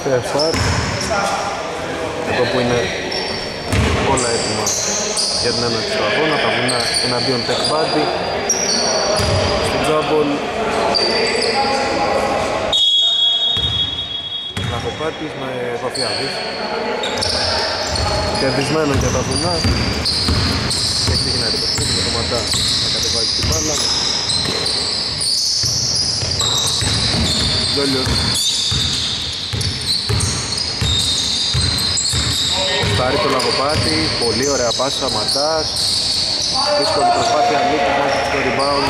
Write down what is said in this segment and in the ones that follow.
σε start. Εδώ που είναι όλα έτοιμα για την έναρξη του αγώνα. Τα βουνά εναντίον Tech Buddy. Στο τζάμπολ Λαχοπάτης με Βαφιάδης. Κερδισμένο για τα βουνά. Και ξεκινάει το παιχνίδι με το Μαντά να κατεβάζει την μπάλα. Ζόλιος στάρει το Λαγοπάτη, πολύ ωραία πάσα, Μαντάς. Δύσκολη προσπάθεια, Νίκης βάζει στο rebound.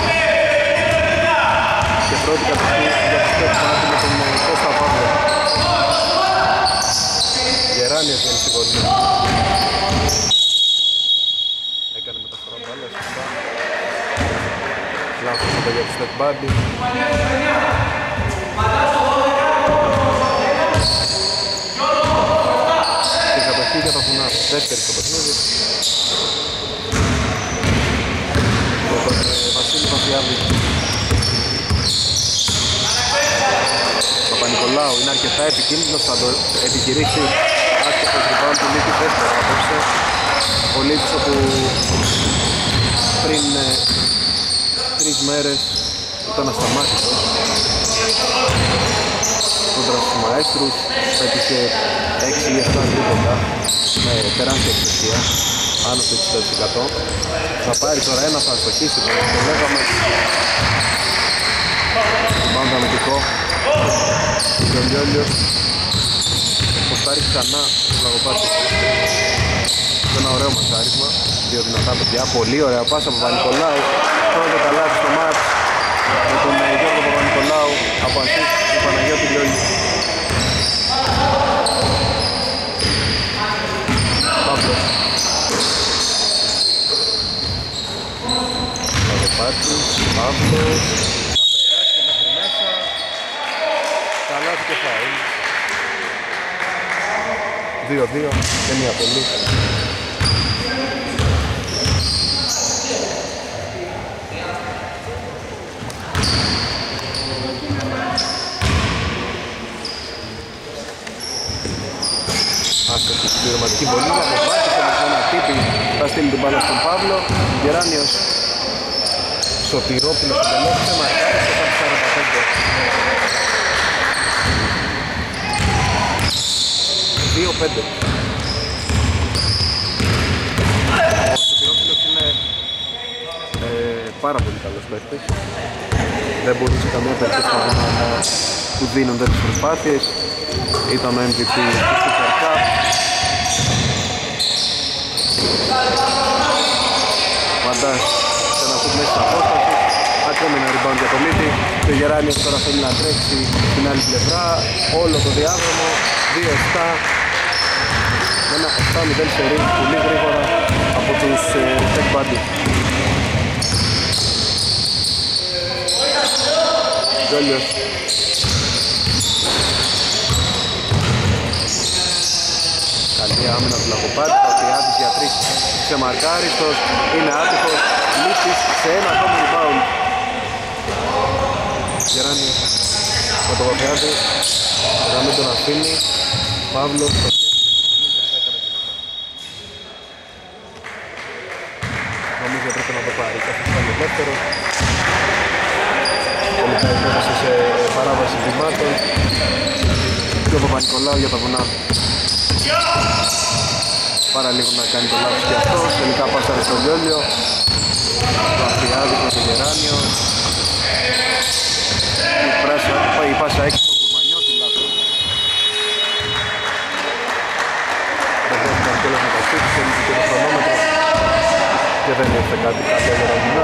Και πρώτη κατοχή για το Tech Buddy με τον Κώστα Παύλο. Γεράνιος είναι στη γωνία. Έκανε μεταφορά μπάλα, σωστά. Λάθος εδώ για το Tech Buddy. Και κατοχή για τα βουνά, δεύτερη στο παιχνίδι. Τον Βασίλη Παπιάδη. Παπα-Νικολάου είναι αρκετά επικίνδυνος, θα το επιχειρήσει. Άστοχος rebound του Λίκη δεύτερο απόψε. Ο Λίκης όπου πριν 3 μέρες ήταν ασταμάτητος κόντρα στους Μαέστρους, πέτυχε 6 ή 7 τρίποτα με τεράστια εξαιτία, άνω του 60%. Θα πάρει τώρα ένα, θα αστοχίσει, το λέγαμε. Rebound αμυντικό. Ο Λιόλιος ποστάρει ξανά στο Λαγοπάτι. Ένα ωραίο ματσάρισμα, δύο δυνατά παιδιά, πολύ ωραία πάσα από Παπα-Νικολάου. Πρώτο καλά στο μάτς με τον Γιώργο Παπα-Νικολάου από αρχής του Παναγιώτη Λιόλη. Παύλος Λαγοπάτης, Παύλος θα περάσει μέχρι μέσα. Καλά του και φάουλ. 2-2 και μία πολύ. Άστοχη συμπληρωματική βολή, Λαγοπάτης όμως με ένα τύπη θα στείλει την μπάλα στον Παύλο. Γεράνιος Σωτηρόπουλος τελείωσε, μαρκάρι στο 45. 2-5. Ο Σωτηρόπουλος είναι πάρα πολύ καλός παίκτης. Δεν μπορούσε καμία περίπτωση να του δίνουν τέτοιες προσπάθειες. Ήταν ο MVP του Super Cup. Μαντάς σε ένα σουτ μέσα στην απόσταση. Ακόμη ένα rebound για το Λίτη. Και ο Γεράνιος τώρα θέλει να τρέξει στην άλλη πλευρά. Όλο το διάδρομο. 2-7. Με ένα 7-0 σερί πολύ γρήγορα από τους Tech Buddy. Ζόλιος. Καλή άμυνα του Λαγοπάτη, Παπιάδης για 3 ξεμαρκάριστος, είναι άτυχος, Λίτης σε ένα ακόμη rebound. Γεράνιος με τον Παπιάδη, να μην τον αφήνει, Παύλος. Νομίζω πρέπει να το πάρει, καθώς ήταν ελεύθερο. Τελικά υπόθεσε σε παράβαση βημάτων. Και ο Παπα-Νικολάου για τα βουνά. Πάρα λίγο να κάνει το λάθος και αυτός. Τελικά πάσαρε στο Λιόλιο. Το Αφιάδης με τον Γεράνιο. Η πάσα έξω στον Κουρμανιώτη, λάθος. Δεν δέχτηκαν κιόλας να τα στήξεις, έλειξε και το χρονόμετρο. Και δεν ήρθε κάτι καλό για τα βουνά.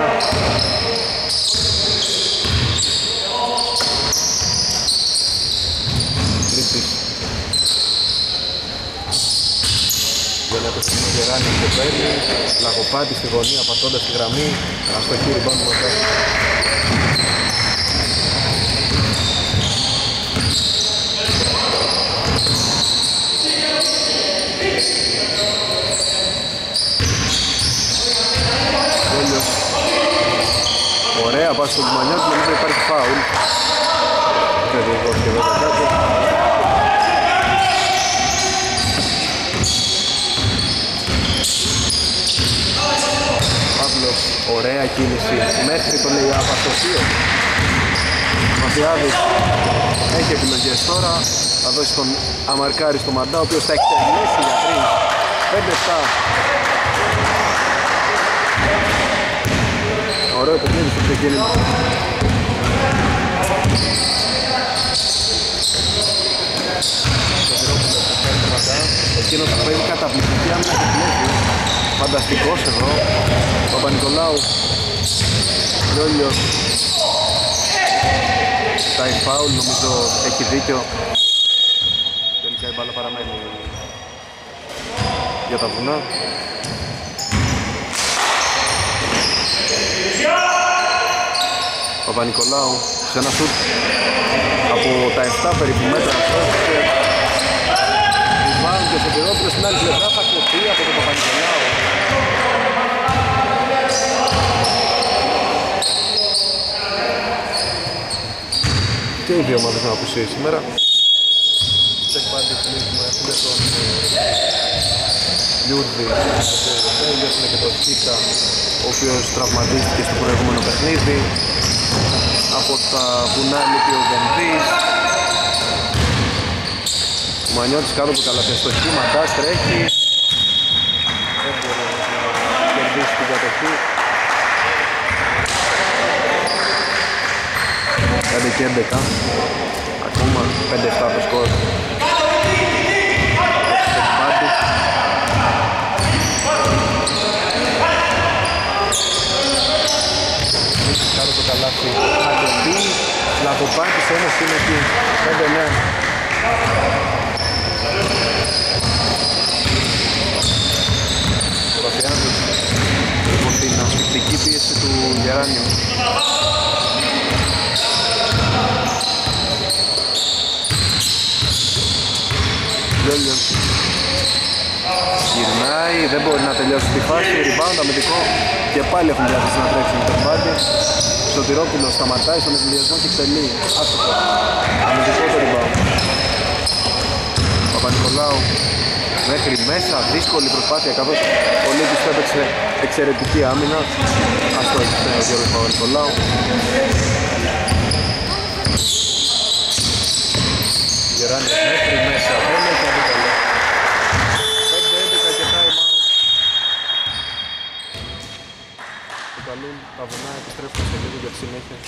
Γεράνιος το παίρνει, Λαγοπάτη στη γωνία πατώντας τη γραμμή, αστοχή rebound του Μαντά. Ωραία πάση στον Κουμανιώτη, νομίζω υπάρχει φάουλ. Δεν διηγώθηκε εδώ κάτι. Ωραία κίνηση μέχρι το λέει Απαστοσίο. Μαφιάδης έχει επιλογές τώρα. Θα δώσει τον Αμαρκάρη στο Μαντά, ο οποίος θα εκτελέσει για 3. 5-7. Ωραίο παιχνίδι στο ξεκίνημα. Εκείνος που έχει καταπληκτική άμυνα και πλέον. Φανταστικός εδώ. Παπα-Νικολάου. Λιόλιος. Τάι φάουλ, νομίζω έχει δίκιο. Τελικά η μπάλα παραμένει για τα βουνά. Παπα-Νικολάου σε ένα σουτ από τα 7 περίπου μέτρα αυτός. Ριμπάουντ και Σωτηρόπουλος στην άλλη πλευρά θα κοπεί από τον Παπα-Νικολάου. Και οι δύο ομάδες να απουσίες σήμερα. Τσεκ πάντη θυμίζουμε έχουμε τον Λιούρδη, έχουμε και τον Κίκα, ο οποίος τραυματίστηκε στο προηγούμενο παιχνίδι. Από τα βουνά λείπει ο Βενδής. Ο Μανιώτης κάτω από το καλαθιαστό στο σχήμα, Ντάς τρέχει. Δεν μπορεί να κερδίσει την κατοχή. 5 και 11. Ακόμα 5-7 το σκορ. Κάτω το καλάθι να το μπει. Λαγοπάκης όμως είναι εκεί. 5-9. Ο Παπιάδης από την ασφυκτική πίεση του Γεράνιου. Λιόλιος γυρνάει, δεν μπορεί να τελειώσει τη φάση. Rebound αμυντικό και πάλι έχουν διάθεση να τρέξουν το μπάντι. Σωτηρόπουλος σταματάει στον ευνηδιασμό και εκτελεί. Άστοχο. Αμυντικό το rebound. Παπα-Νικολάου μέχρι μέσα, δύσκολη προσπάθεια καθώς ο Λίκης του έπαιξε εξαιρετική άμυνα. Αυτό έχει ο Γιώργος Παπα-Νικολάου. Γεράνιος μέχρι μέσα, δεν έχει αντικαλό. 5-11 και time out. Το καλούν τα βουνά, επιστρέφουν στο λίγο για τη συνέχεια.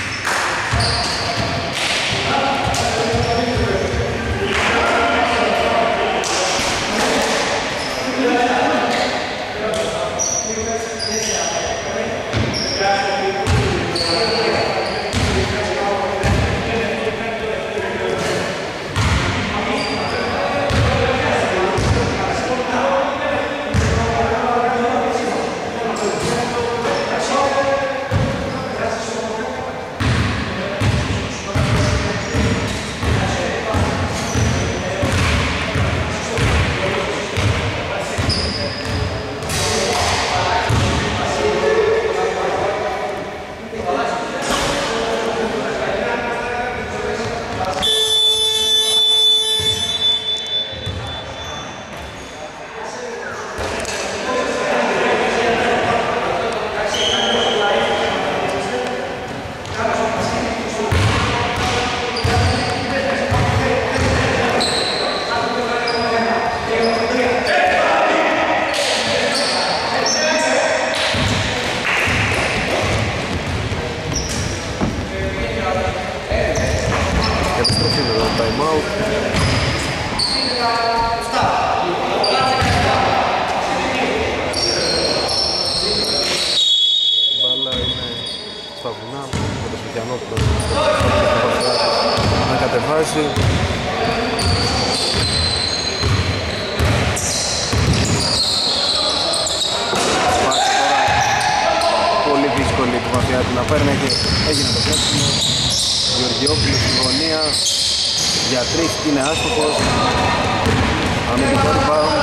Πολύ δύσκολη η βαθιά του να παίρνει και έγινε το κλέψιμο. Γεωργιόπουλος στην γωνία για 3 είναι άστοχος. Αμυντικό rebound.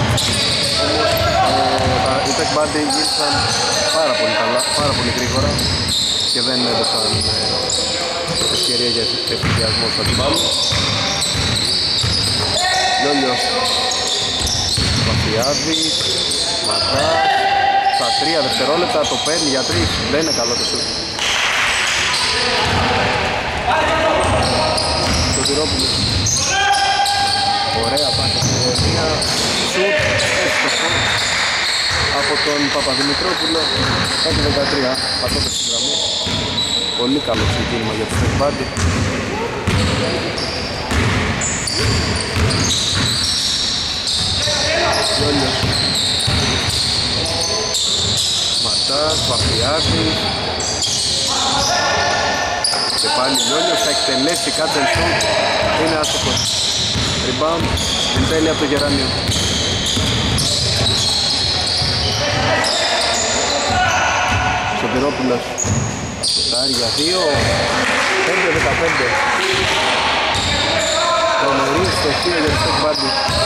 Όμως οι Tech Band γύρισαν πάρα πολύ καλά, πάρα πολύ γρήγορα και δεν έδωσαν ευκαιρία για ευθυδιασμό στους αντιπάλους. Λιόλιος, Παπιάδης, Ματάς, στα 3 δευτερόλεπτα, το παίρνει για 3, δεν είναι καλό το σουτ. Σωτηρόπουλος. Ωραία πάσα στη γωνία, σουτ, έστοχο από τον Παπαδημητρόπουλο, 5-13, πατώντας στην γραμμή. Πολύ καλό ξεκίνημα για το Step Buddy. Λιόλιος. Ματάς, Παπιάδης. Και πάλι Λιόλιος θα εκτελέσει catch and shoot. Είναι άστοχος. Rebound, εν τέλει από το Γεράνιο. Σωτηρόπουλος. Σωτάρει για 2. 5-15. Τρομερή στοχή για το Step Buddy.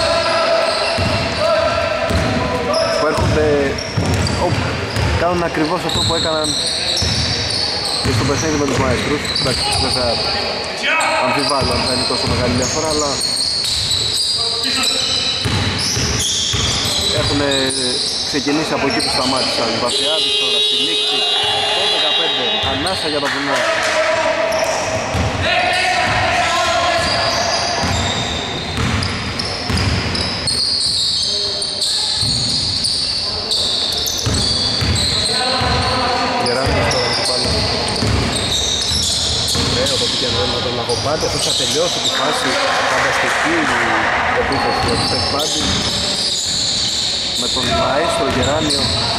Που έρχονται, κάνουν ακριβώς αυτό που έκαναν και στο παιχνίδι με τους Μαέστρους. Εντάξει, δεν θα αμφιβάλλω αν θα είναι τόσο μεγάλη διαφορά, αλλά έχουν ξεκινήσει από εκεί που σταμάτησαν. Βασιάδης τώρα στη λήξη, 15, ανάσα για τα βουνά. Πάντως θα τελειώσει τη φάση φανταστική επίθεση για το Step Buddy με τον Μαέστρο Γεράνιο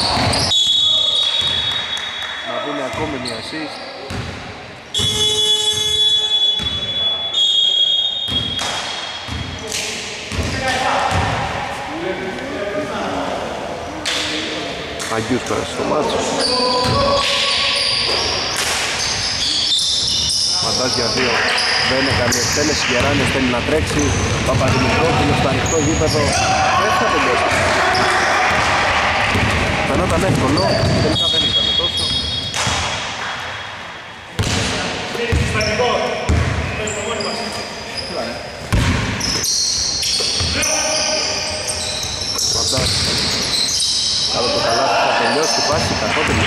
να δίνει ακόμη μια assist. Αγγιούς πέρασε στο μάτσο. Μαντάς για 2. Δεν είναι καλή εκτέλεση, Γεράνιος θέλει να τρέξει. Παπαδημητρόπουλος στο ανοιχτό γήπεδο. Δεν θα τελειώσει. Φαινόταν εύκολο, τελικά δεν ήταν τόσο. Μαντάς. Καλό το καλάθι θα τελειώσει η πάση, καθόλου.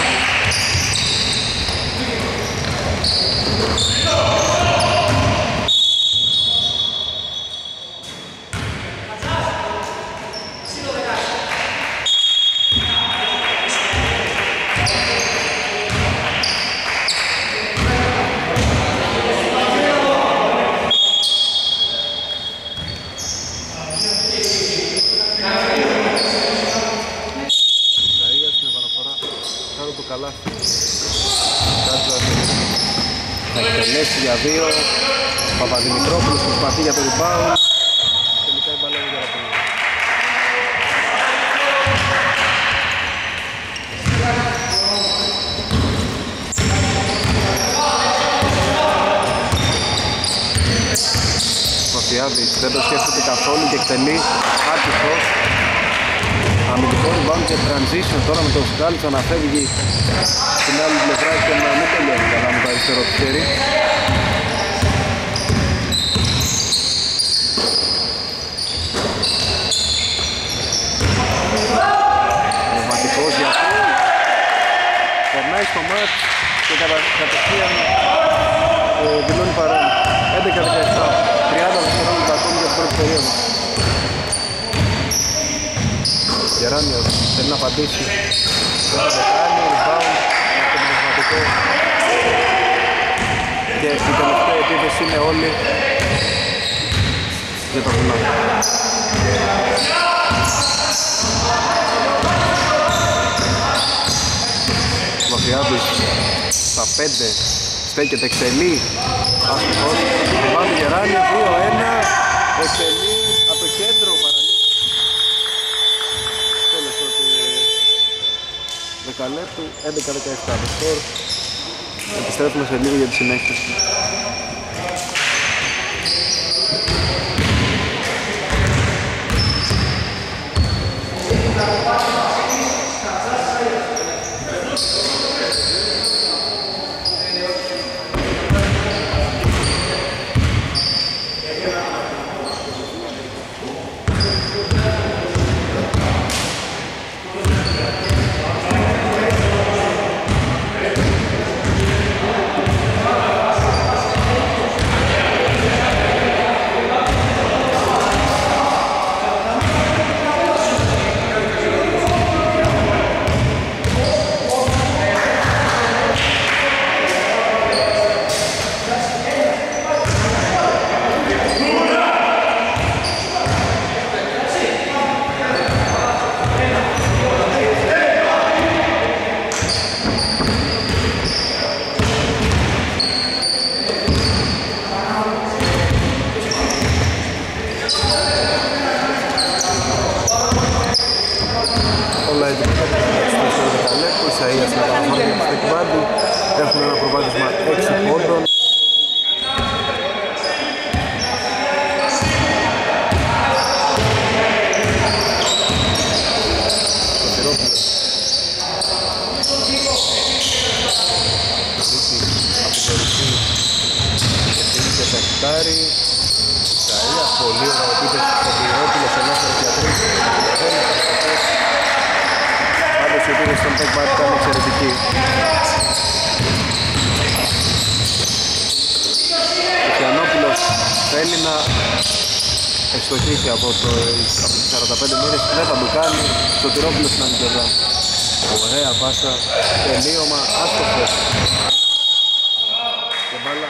Θα εκτελέσει για 2. Παπαδημητρόπουλος προσπαθεί για το rebound. Τελικά η μπάλα είναι για να Μαφιάδης δεν το σκέφτεται καθόλου και εκτελεί άτυχος. Αμυντικό rebound και transition τώρα με τον Σκάλτσα να φεύγει στην άλλη πλευρά και να μην τελειώνει καλά με το αριστερό του χέρι. Πνευματικός για αυτό. Περνάει στο μάτς και κατευθείαν δηλώνει παρόν. 11-17, 30 δευτερόλεπτα ακόμη για την πρώτη περίοδο. Γεράνιος θέλει να απαντήσει. Δεν θα το κάνει, rebound από το πνευματικό. Και η τελευταία επίθεση είναι όλοι για τα βουνά. Βαφιάδης στα 5 στέκεται, εξελεί. Άσχημος, rebound του Γεράνιο, 2-1. Εξελεί από το κέντρο, παραλίγο. Τέλος πρώτη δεκαλέπτου, 11-17 το σκορ. Επιστρέφουμε σε λίγο για τη συνέχεια. κομμάτι ήταν εξαιρετική. Ο Πιανόπουλος θέλει να ευστοχίσει από τις 45 μοίρες, δεν θα το κάνει. Σωτηρόπουλος στην άλλη πλευρά. Ωραία πάσα, τελείωμα, άστοχος. Και μπάλα.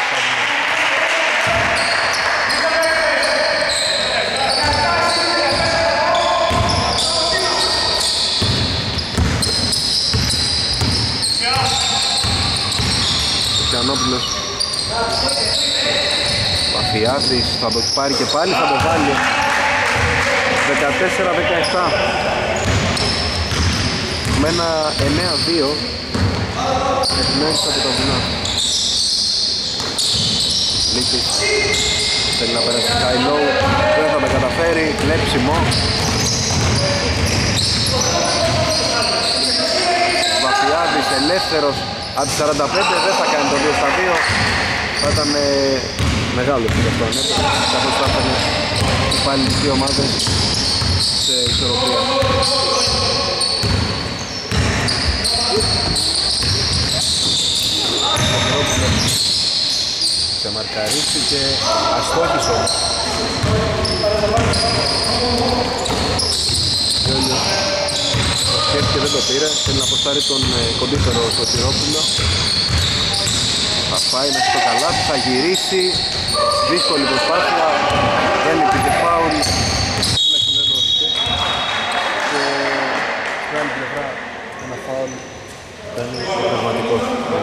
Ο Πιανόπουλος. Μαφιάδης θα το πάρει και πάλι, θα το βάλει. 14-17. Με ένα 9-2 εκπλέσεις από τα βουνά. Λύκης θέλει να περάσει high low, δεν θα τα καταφέρει, κλέψιμο. Βαφιάδης ελεύθερος από τις 45, δεν θα κάνει το 2-2. Θα ήταν μεγάλο και αυτό ανέπαιρε, καθώς θα έφερε πάλι τις δύο ομάδες σε ισορροπία. Σε μαρκαρίστηκε, αστόχησε όμως. Το σκέφτηκε, δεν το πήρε, θέλει να αποστάρει τον κοντύτερο Σωτηρόπουλο. Θα πάει μέχρι το καλάθι, θα γυρίσει, δύσκολη προσπάθεια, δεν υπήρχε φάουλ, τουλάχιστον δεν δόθηκε. Και στην άλλη πλευρά ένα φάουλ ήταν πραγματικό.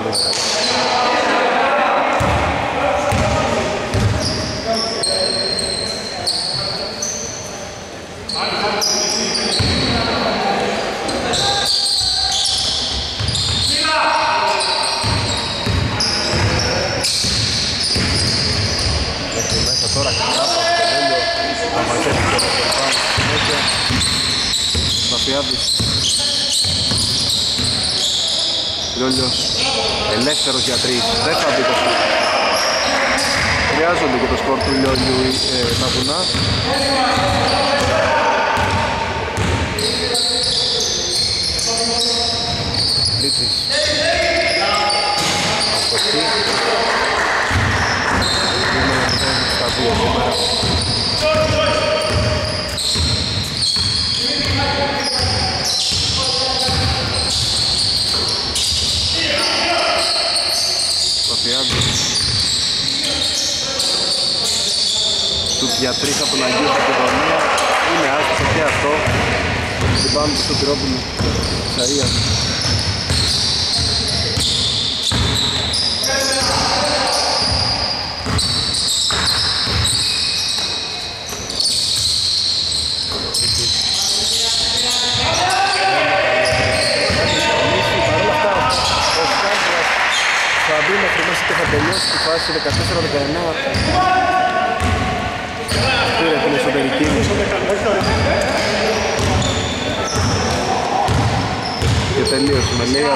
Τώρα κάτω από το τέλειο θα μαζέψει το ρεπορτάζ συνέχεια. Μαφιάδης Λιόλιος ελεύθερος για τρεις, δεν θα μπει το σκορ. Χρειάζονται και το σκορ του Λιόλιου τα βουνά. Λίτσης αστοχή. Στα δύο σήμερα. Σουτ για τρεις από τον Αγίου Μακεδονία. Είναι άστοχο και αυτό. Την πάμε στο Σωτηρόπουλο Σαΐας. Μέχρι μέσα και θα τελειώσει τη φάση 14-19. Πήρε την εσωτερική. Και τελείωσε με λίγα.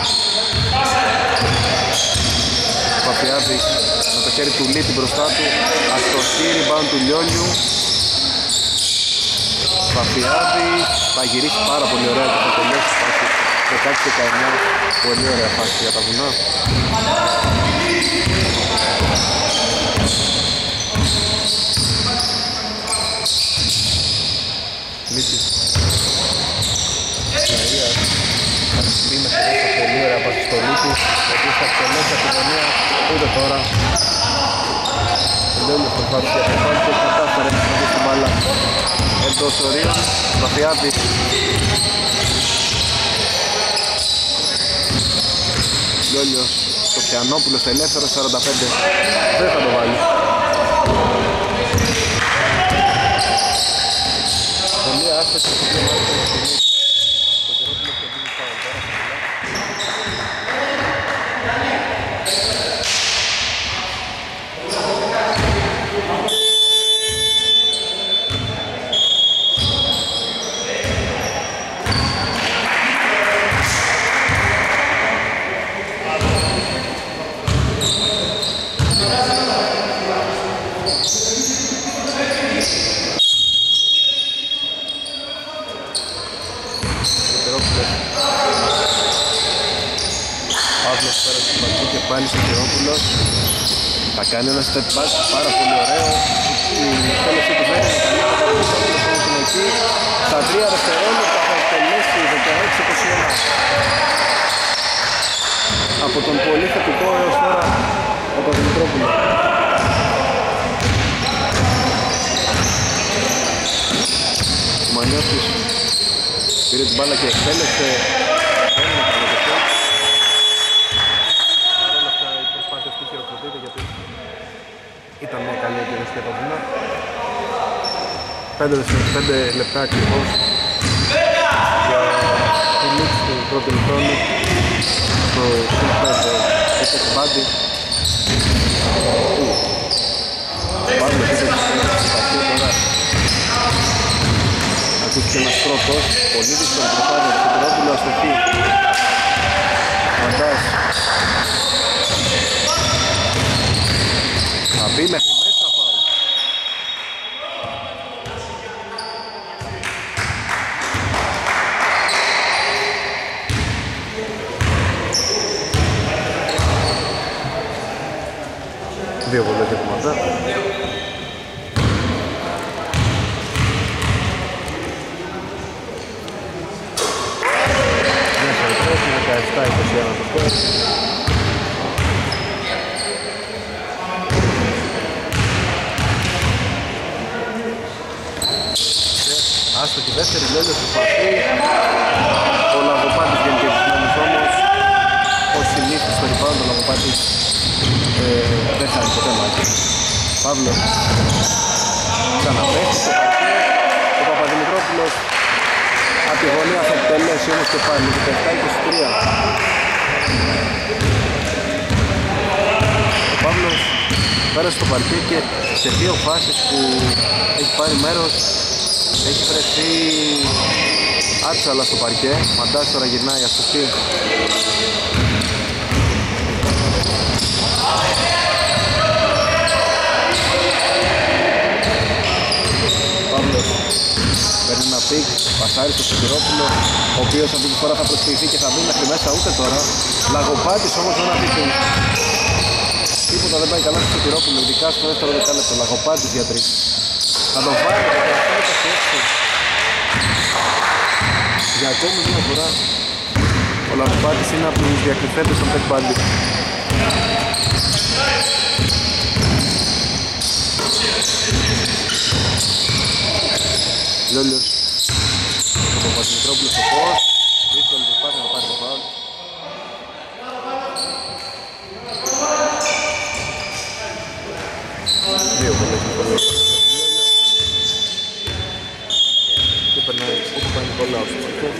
Παπιάδης με το χέρι του Λίτη μπροστά του. Αστοχή, rebound του Λιόλιου. Παπιάδης θα γυρίσει πάρα πολύ ωραία και θα τελειώσει τη φάση 16-19. Πολύ ωραία φάση για τα βουνά. Λύτης Μαρίας θα της πει μέχρι μέσα πολύ ωραία πάση στο Λύτη, ο οποίος θα εκτελέσει από τη γωνία ούτε τώρα. Λιόλιος προσπάθησε για το πάλι και κατάφερε να συνεχίσει την μπάλα εντός ορίων. Μαφιάδης Λιόλιος, το Πιανόπουλος ελεύθερος 45, δεν θα το βάλει. Πολύ άσταση στο δύο μάτια της στιγμής. Το Πιανόπουλος και δίνει φάουλ τώρα. Παύλος πέρασε στο μπακί και πάλι στο Χειρόπουλος. Θα κάνει ένα step back πάρα πολύ ωραίο. Η εκτέλεσή του δεν είναι καλή, ο Παυλόπουλος όμως είναι εκεί. Στα 3 δευτερόλεπτα θα εκτελέσει 16-21 από τον πολύ θετικό έως τώρα ο Παπαδημητρόπουλος. Ο Μανιώτης πήρε την μπάλα και εκτέλεσε. Δεν είναι καλό αυτό. Παρ' όλα αυτά η προσπάθεια αυτή χειροκροτείται γιατί ήταν μια καλή επίδοση για το βήμα. 5 λεπτά ακριβώς για τη λήξη του πρώτου ημιχρόνου στο Super Cricket Body. Ο Παύλος είχε στο παρτίο τώρα. Ακούστηκε ένας πρώτος, πολύ δύσκολο προσπάθεια του Σιδηρόπουλου, αστοχή. Μαντάς. Θα μπει μέχρι μέσα φάουλ. Δύο βολές για το Μαντά. Μέσα η 17-21 το σκορ. Άστοχη δεύτερη, Λέλιος προσπαθεί. Ο Λαγοπάτης βγαίνει και επισμένος όμως. Ως συνήθως στο rebound ο Λαγοπάτης δεν χάνει ποτέ μάχη. Παύλος ξαναπέχει στο παρτίο. Ο Παπαδημητρόπουλος από τη γωνία θα εκτελέσει όμως και πάλι 17-23. Ο Παύλος πέρασε στο παρτίο και σε δύο φάσεις που έχει πάρει μέρος έχει βρεθεί άτσαλα στο παρκέ. Μαντάς τώρα γυρνάει αστοχή. Παύλος παίρνει ένα πικ, πασάρει στο Σιδηρόπουλο, ο οποίος αυτή τη φορά θα προσφυγηθεί και θα μπει μέχρι μέσα, ούτε τώρα. Λαγοπάτης όμως δεν αφήσει. Τίποτα δεν πάει καλά στο Σιδηρόπουλο, ειδικά στο δεύτερο δεκάλεπτο. Λαγοπάτης για 3. Θα τον πάρει το 17-26. Για ακόμη μια φορά ο Λαγοπάτης είναι από τους διακριθέντες των Tech Bandi. Λόλιος ο Παπαδημητρόπουλος στο φως. Δύσκολη προσπάθεια να πάρει το φάουλ. Δύο πολλές φορές και περνάει ο Παπα-Νικολάου στο παρκέ.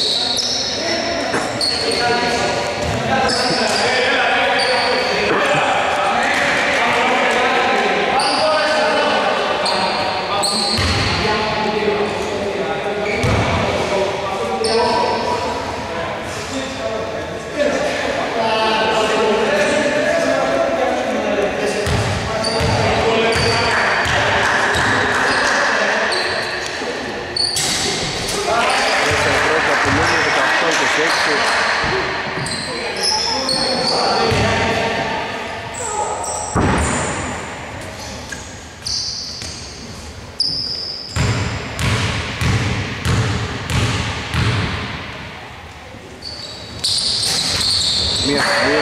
Μία δύο.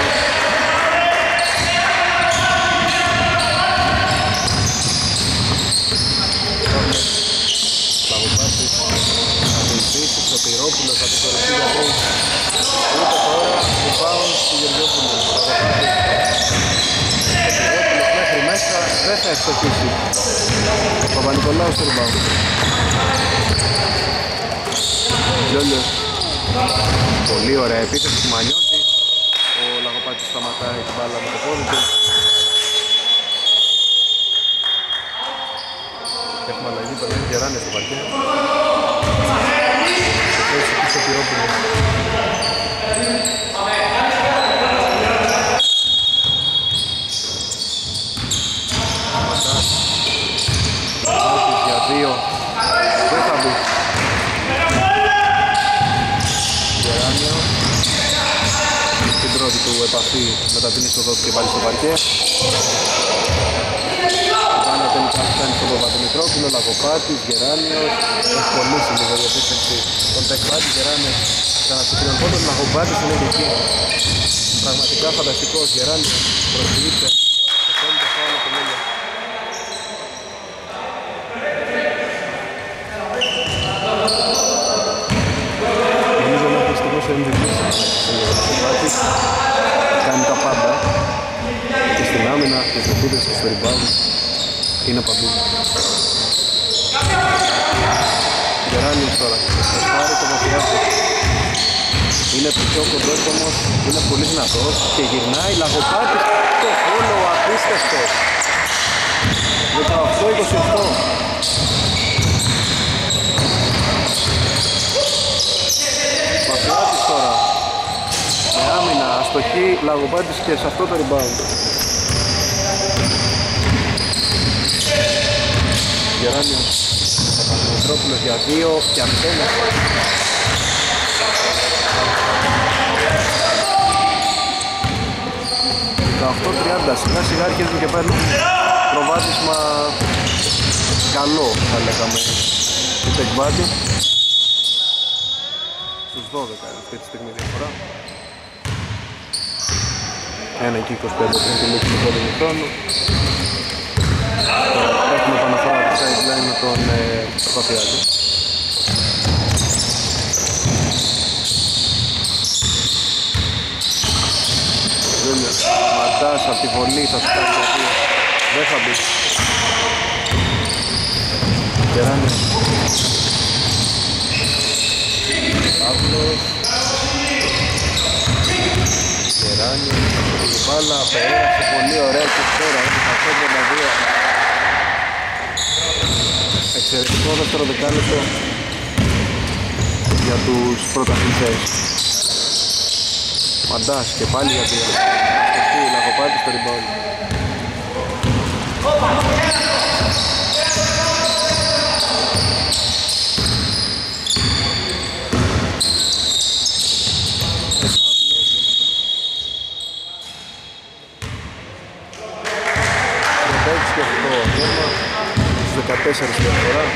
Παγωπάτης θα βοηθήσει στο Πυρόπουλο, θα το κορυφθεί για τρεις. Ούτε τώρα που πάω στη Γεωργιόπουλο. Ο Πυρόπουλος μέχρι μέσα δεν θα ευστοχίσει. Ο Παπα-Νικολάου στο rebound. Λιόλιος. Πολύ ωραία επίθεση του Μανιώτη. Ο Λαγοπάτης σταματάει την μπάλα με το πόδι του. Έχουμε αλλαγή, περνάει Γεράνια στο παρκέ. Έτσι και στο Πυρόπουλο. Σταματάς. Μάτις για δύο. Δεν θα μπει. Γεράνιο. Την πρώτη του επαφή μετά την είσοδο του και πάλι στο παρκέ. Βάνα τελικά φτάνει στον Παπαδημητρόπουλο, Λαγοπάτης, Γεράνιος. Έχει κολλήσει λίγο η επίθεση των Τεκπάτη. Γεράνιος ξαναστοιχειών πόντων, Λαγοπάτης είναι και εκεί. Πραγματικά φανταστικός Γεράνιος, προσφυγείται. Επόμενο το φάουλ από Μέλιο. Νομίζω μέχρι στιγμός ο MVP κάνει τα πάντα και στην άμυνα και στην επίθεση και στο rebound. Είναι παντού. Γεράνιος τώρα, θα πάρει το μαθιάκι. Είναι πιο κοντός όμως, είναι πολύ δυνατός και γυρνάει, Λαγοπάτης, το follow απίστευτο. 18-28. Μαθιάτης τώρα, με άμυνα, αστοχή, Λαγοπάτης και σε αυτό το rebound. Γεράνιος, Παπαδημητρόπουλος για 2 και αυτός. Σιγά σιγά αρχίζουν και παίρνουν προβάδισμα καλό, θα λέγαμε, του Τεκβάτη. Στους 12 αυτή τη στιγμή διαφορά. 1 και 25 πριν τη λήξη του πρώτου χρόνου. Έχουμε επαναφορά από τη sideline με τον Παπαθιάκη. Ματάς από τη βολή, θα σου κάνει γιατί δεν θα μπει. Γεράνιος, Παύλος, Γεράνιος, η μπάλα πέρασε πολύ ωραία και τώρα έχει 8-32. Εξαιρετικό δεύτερο δεκάλεπτο για τους πρωταθλητές. Μαντάς και πάλι για τη αστοχή, Λαγοπάτης στο rebound. Και αυτό ακόμα στους 14 διαφορά.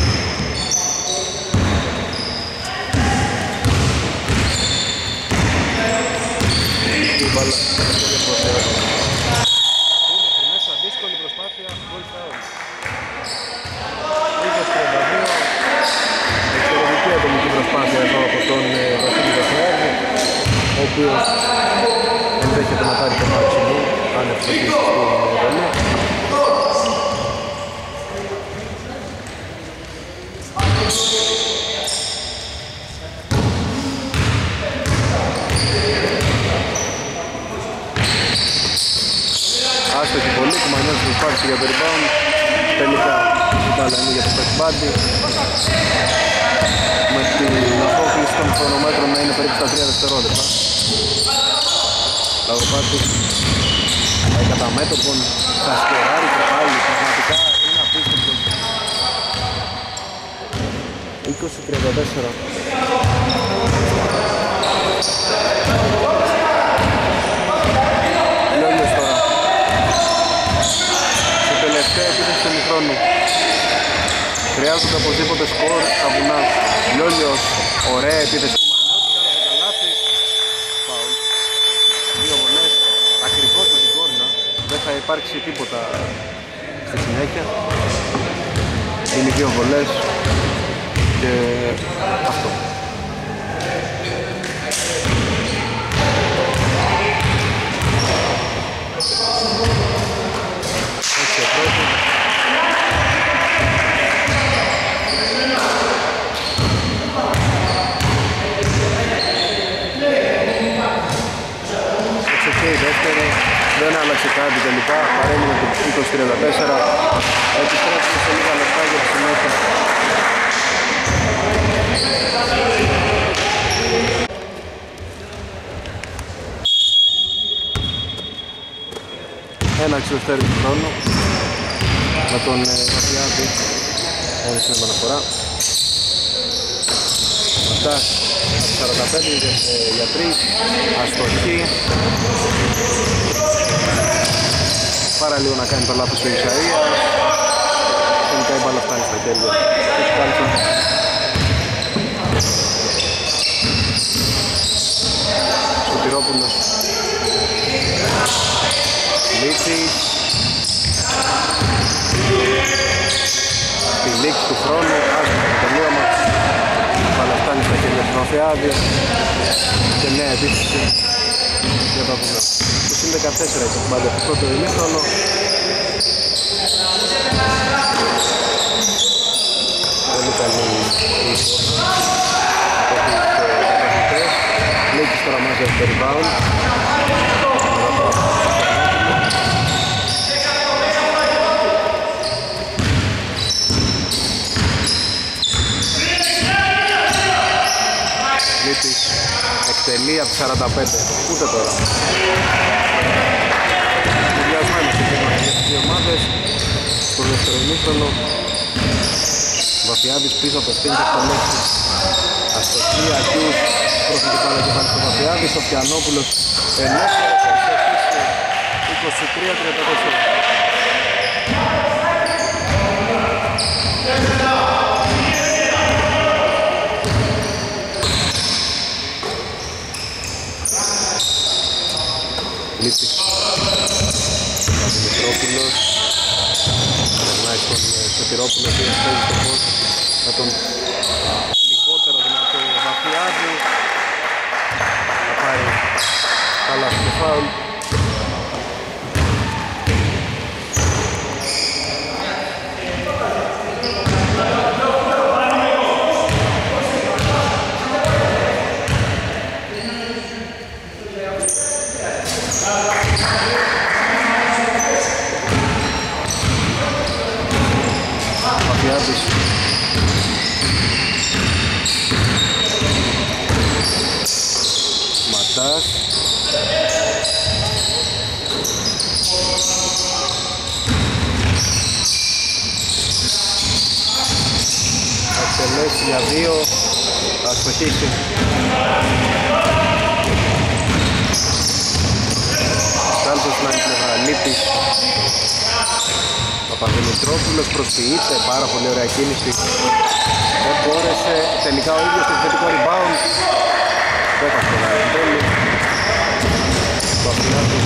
Η μπάλα είναι μέσα, δύσκολη προσπάθεια, goal foul. 20-32, εξαιρετική ατομική προσπάθεια εδώ από τον Βασίλη Βασιλιάδη, ο οποίος ενδέχεται να πάρει το μάξιμο αν ευτυχίσει στην βολή. Άστοχη πολύ, Κουμανιός προσπάθησε για το rebound. Τελικά η μπάλα είναι για το Τεκβάτη. Με την απόκληση των χρονομέτρων να είναι περίπου στα 3 δευτερόλεπτα. Λαγοπάτης πάει κατά μέτωπον, θα σκοράρει και πάλι, πραγματικά είναι απίστευτο. 20-34. Λιόλιος τώρα. Στην τελευταία επίθεση του ημιχρόνου. Χρειάζονται οπωσδήποτε σκορ στα βουνά. Λιόλιος, ωραία επίθεση. Φάουλ. 2 βολές, ακριβώς με την κόρνα. Δεν θα υπάρξει τίποτα στη συνέχεια. Είναι 2 βολές και αυτό. Έτσι ο πρώτος. Έτσι και η δεύτερη. Δεν άλλαξε κάτι τελικά. Παρέμεινε το 20-34. Επιστρέψουμε σε λίγα λεπτά για τη συνέχεια. Έναρξη δεύτερη του χρόνου με τον Βασιλιάδη. Έδειξε την επαναφορά. Ματάς 45 για 3, αστοχή. Πάρα λίγο να κάνει το λάθος του Ισαΐας. Τελικά η μπάλα φτάνει στα χέρια του Σκάλτσα. Σωτηρόπουλος. Λίτσης. Στη λήξη του χρόνου, άσχημα το τελείωμα. Η μπάλα φτάνει στα χέρια του Μαφιάδη. Και νέα επίθεση για τα βουνά. Το συν 14 έχει μπάλα στο πρώτο ημίχρονο. Πολύ καλή η εικόνα από τους καταθλητές. Λίκης τώρα μάζευε το rebound. Λίκης εκτελεί από 45, ούτε τώρα. Συνδυασμένος και για τις δύο ομάδες. Στο δεύτερο ημίχρονο Βαφιάδης πίσω απευθύνει και εκτελέσει. Αστοχή, Ακιούς πρόκειται την μπάλα και πάλι στο Βαφιάδη. Σοφιανόπουλος ελεύθερος, αστοχής 23-34. Λίτσης Δημητρόπουλος περνάει στον Σωτηρόπουλο και παίζει στο φως με τον λιγότερο δυνατό Βαφιάδη. Θα πάρει καλά στο φάουλ. Ματάς. Θα εκτελέσει για 2. Θα αστοχίσει. Κάλτος στην άλλη πλευρά, Λίπης. Παπαδημητρόπουλος προσποιείται, πάρα πολύ ωραία κίνηση. Δεν μπόρεσε, τελικά ο ίδιος το θετικό rebound. Δεν θα σκοράρει εν τέλει. Το Αφιλάτος.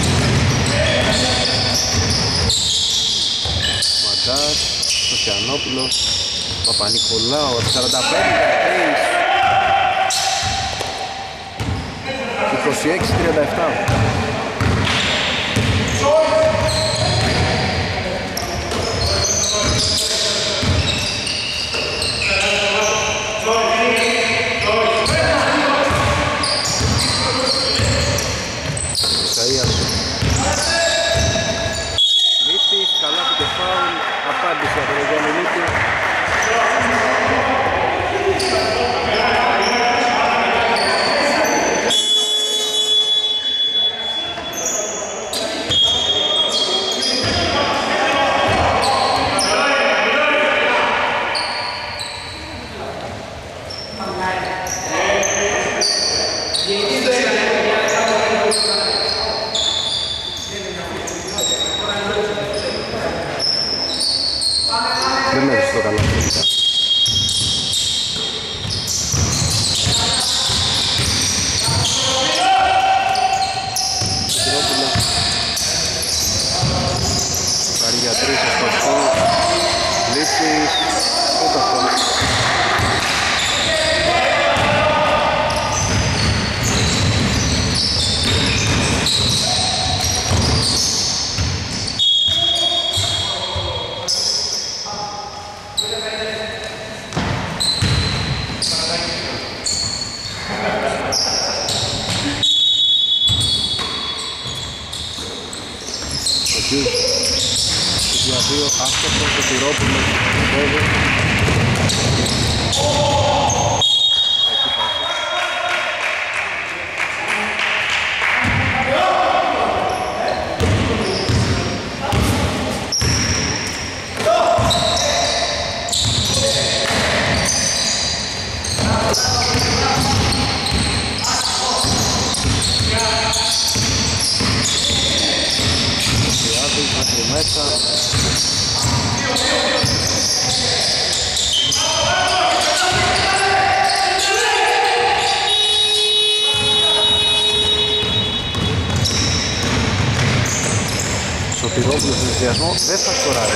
Μαντάς, Σοφιανόπουλος, Παπα-Νικολάου, 45-3. 26-37. Λίτης, καλά και φάουλ, απάντησε από τον Γιάννη Λίτη. Δεν έδειξε το καλό. Σωτηρόπουλο. Πάρει για 3 στο αυτό. Λύσης. Ούτε αυτό. Για 2 άστοχος, Σωτηρόπουλος βέβαια. Εκεί πάση. μέσα. Σωτηρόπουλος στον εστιασμό δεν θα σκοράρει.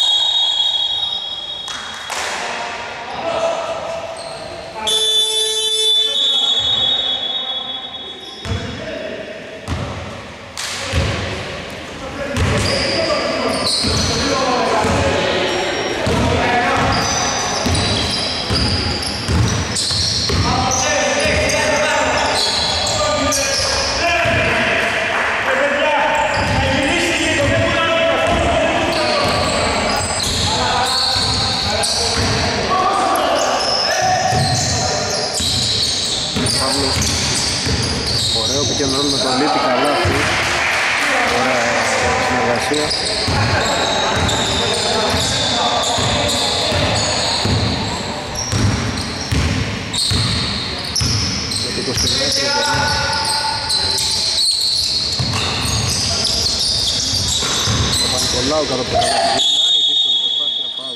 Ωραίο pick and roll με τον Λίτη, καλά αυτή. Ωραία συνεργασία. Και το 29. Ο Πανικολάου κάτω από το καλά γυρνάει, δύσκολη προσπάθεια, φάουλ.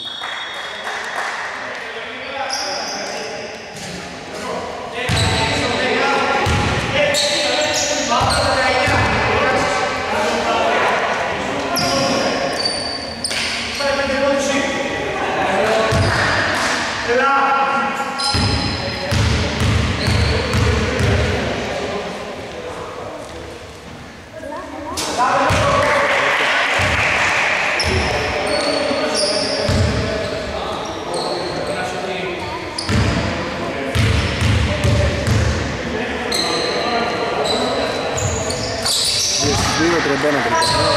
Τρεμπένα τρεμπένα.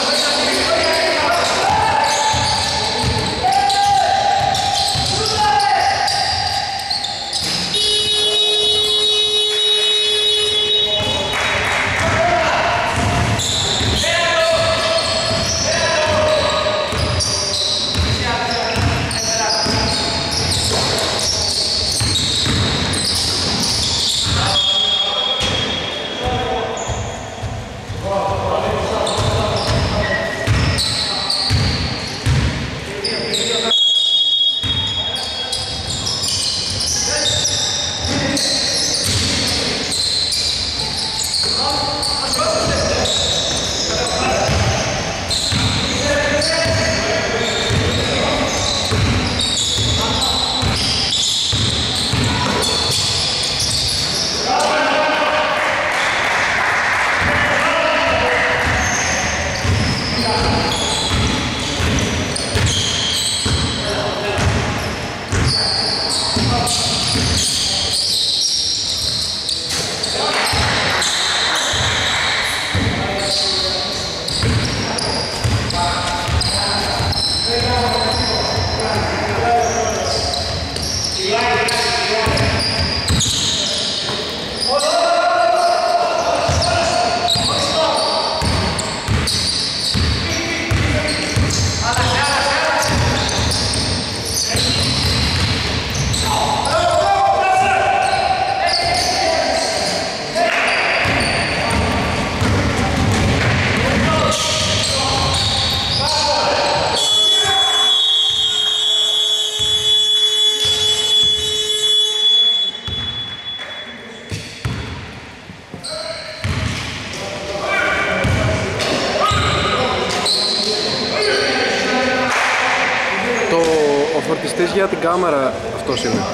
φορτιστής για την κάμερα αυτός είναι.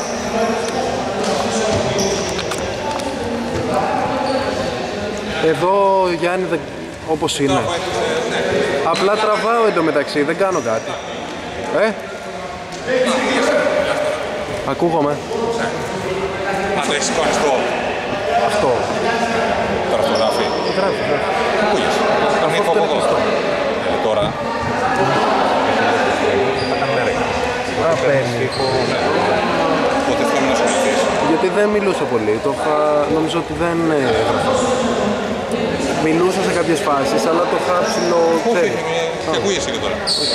Εδώ Γιάννη όπως είναι. Απλά τραβάω εντωμεταξύ, δεν κάνω κάτι. Ακούγομαι. Αν το έχεις σηκώνεις το... Αυτό. Τώρα αυτό γράφει. Γράφει. Ακούγες. Αν έχω από εδώ. Τώρα. Οπότε θέλω να ασχοληθείς. Γιατί δεν μιλούσα πολύ, νομίζω ότι δεν έγραφα. Μιλούσα σε κάποιες φάσεις, αλλά το είχα ψηλό... Όχι, και ακούγεσαι και τώρα.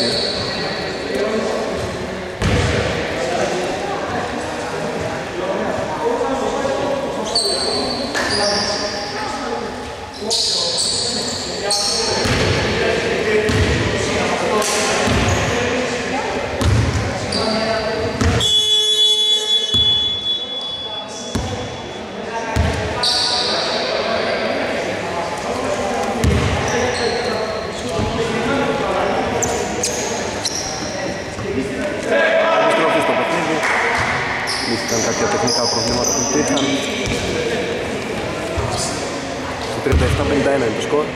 Λύθηκαν κάποια τεχνικά προβλήματα που υπήρχαν. Στο 37-51 είναι το σκορ.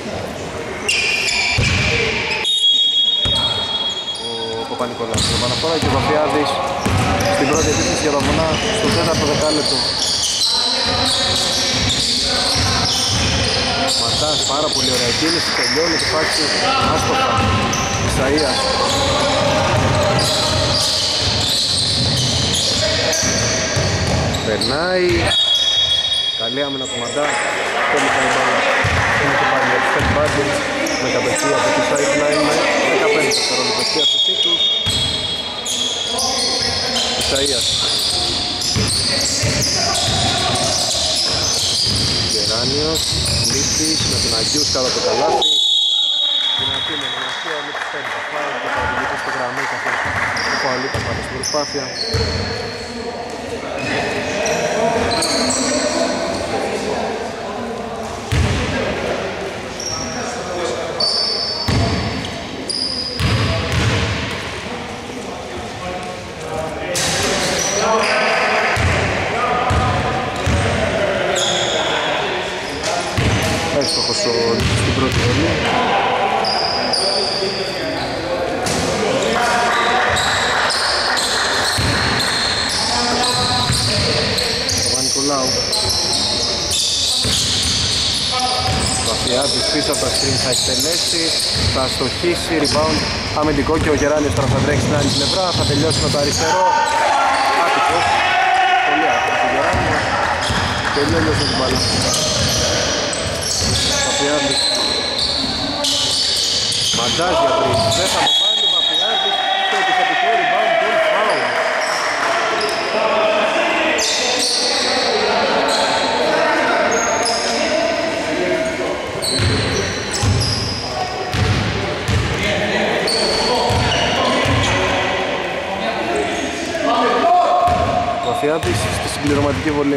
Ο Παπα-Νικολάου στον Παναφορά και ο Βαφιάδης στην πρώτη επίθεση για τα Βουνά στο τέταρτο δεκάλεπτο. Μαρτάς, πάρα πολύ ωραία κίνηση, τελειώνει τη φάση άστοχα. Ισαΐας. Περνάει. Καλή άμυνα του Μαντά. Θέλει κάνει μπάλα. Είναι και πάλι για τους Fed Budget. Με καπεστία από τη sideline με 15 δευτερόλεπτα στη τους. Ισαΐας. Γεράνιος. Λίμπης με τον Αγγιούς κάτω από το καλάθι. Δυνατή με την αστεία. Λίμπης παίρνει το φάουλ και θα οδηγηθεί στο γραμμή καθώς ο Παολίτας πάει στην προσπάθεια. Έστοχος στην πρώτη βολή. Βαφιάδης πίσω από τα screen θα εκτελέσει, θα στοχίσει, rebound αμυντικό και ο Γεράνιος τώρα θα τρέξει στην άλλη πλευρά, θα τελειώσει με το αριστερό. Άτυχος, πολύ άτυχος ο Γεράνιος και Λιόλιος με την μπάλα. Βαφιάδης μαντάζει για τρεις, δεν θα το πάρει ο Βαφιάδης και επιθετικό rebound τον φάουλ. Βαφιάδης στη συμπληρωματική βολή.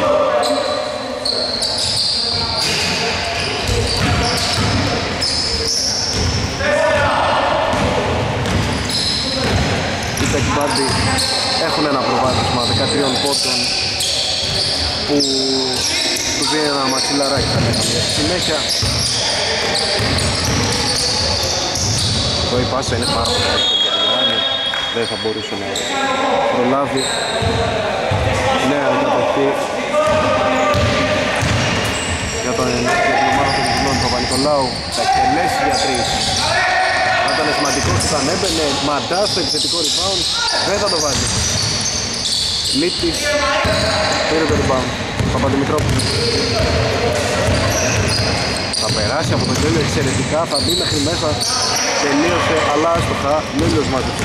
Οι Τεκμπάντι έχουν ένα προβάδισμα 13 πόντων που του δίνει ένα μαξιλαράκι θα λέγαμε. Στη συνέχεια εδώ η πάσα είναι πάρα πολύ εύκολη για τον Ιράνιο, δεν θα μπορούσε να προλάβει. Νέα κατοχή για την ομάδα των Κυκλών του Παπα-Νικολάου, θα εκτελέσει για τρεις. Θα ήταν σημαντικός που θα έμπαινε, μαντά στο επιθετικό rebound, δεν θα το βάλει. Λίτης, πήρε το rebound, Παπαδημητρόπουλος. Θα περάσει από τον Λιόλιο εξαιρετικά, θα μπει μέχρι μέσα, τελείωσε, αλλά άστοχα, Λιόλιος μάζεψε.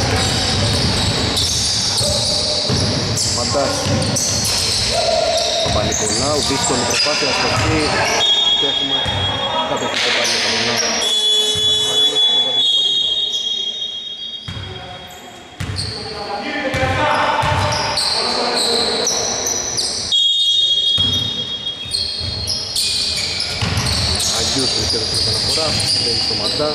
Μαντάς Παπα-Νικολάου, δύσκολη προσπάθεια αστοχή και έχουμε κατοχή το πάλι από τον Αγίος βρίσκεται στην επαναφορά, μπαίνει στο Μαντά.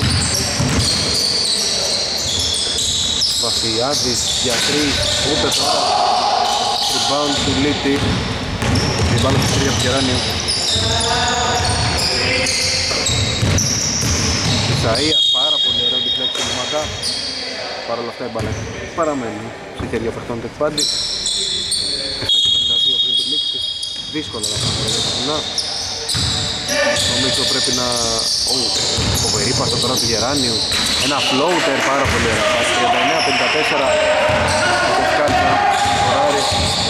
Βαφιάδης για τρεις, ούτε τώρα. Rebound του Λίτη. Η μπάλα στο 3 από Γεράνιο. Ισαΐας, πάρα πολύ ωραίο deflection του Μαντά. Παρ' όλα αυτά η μπάλα παραμένει σε χέρια παιχτών Τεκπάντι. 7:52 πριν τη λήξη. Δύσκολα να πάμε. Νομίζω πρέπει να... Ο περίπατο τώρα του Γεράνιου. Ένα floater πάρα πολύ ωραία. 39-54. Ο Κοσκάλτσα. Ωραρι.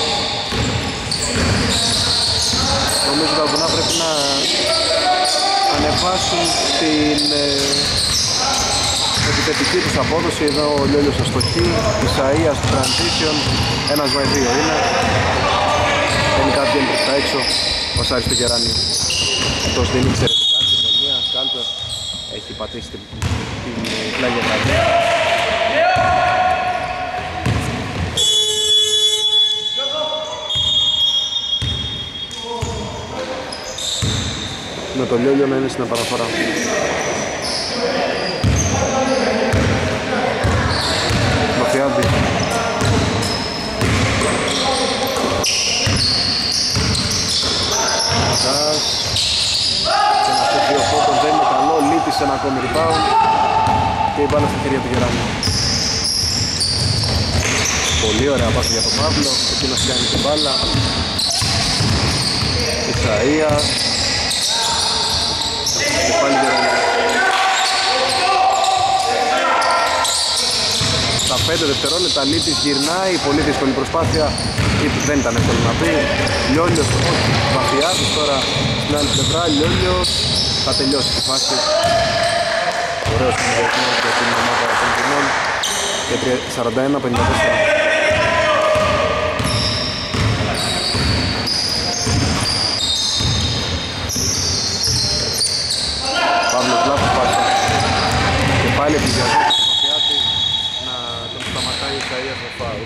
Νομίζω τα βουνά πρέπει να ανεβάσουν την επιθετική τους απόδοση. Εδώ ο Λιόλιος αστοχή. Ισαΐας του transition. 1-2 είναι. Τελικά βγαίνει προς τα έξω. Ο Σάρης του Γεράνιου. Αυτός δίνει εξαιρετικά συμφωνία. Σκάλπερ έχει πατήσει την πλάγια καλή. Με το Λιόλιο να είναι στην επαναφορά. Βαφιάδη. Και ένα σε δύο φώτων δεν είναι καλό, Λίτης ένα ακόμη rebound και η μπάλα στα χέρια του Γεράνιου. Πολύ ωραία πάση για τον Παύλο, εκείνος κάνει την μπάλα. Ισαΐας και πάλι Γεράνιου. Στα 5 δευτερόλεπτα Λίτης γυρνάει, πολύ δύσκολη προσπάθεια. Δεν ήταν εύκολο να πει. Λιόλιος, όχι, Βαφιάδης τώρα στην άλλη πλευρά. Λιόλιος θα τελειώσει τη φάση. Ωραίος συνδυασμός για την ομάδα των Κινών και 41-54. Παύλος λάθος πάσα και πάλι επιδιασμός του Βαφιάδη να τον σταματάει ο Ισαΐας με φάουλ.